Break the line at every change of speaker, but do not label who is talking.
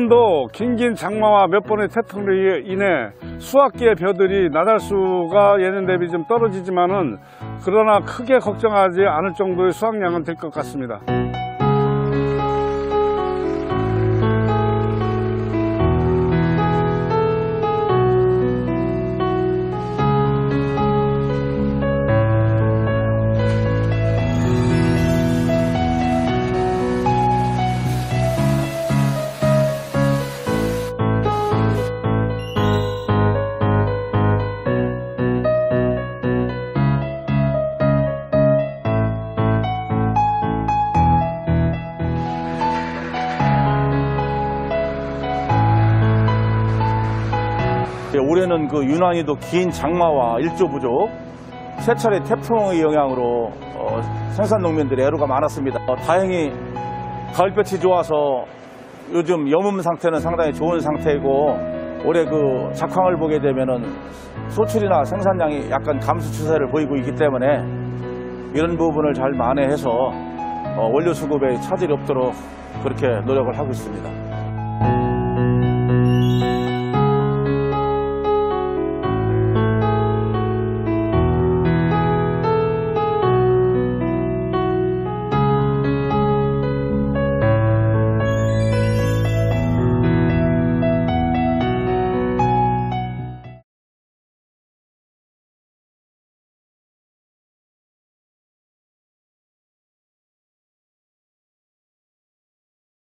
올해년도 긴긴 장마와 몇 번의 태풍으로 인해 수확기의 벼들이 나달수가 예년 대비 좀 떨어지지만은 그러나 크게 걱정하지 않을 정도의 수확량은 될 것 같습니다.
올해는 그 유난히도 긴 장마와 일조 부족, 세 차례 태풍의 영향으로 생산 농민들의 애로가 많았습니다. 다행히 가을볕이 좋아서 요즘 여문 상태는 상당히 좋은 상태이고, 올해 그 작황을 보게 되면은 소출이나 생산량이 약간 감소 추세를 보이고 있기 때문에 이런 부분을 잘 만회해서 원료 수급에 차질이 없도록 그렇게 노력을 하고 있습니다.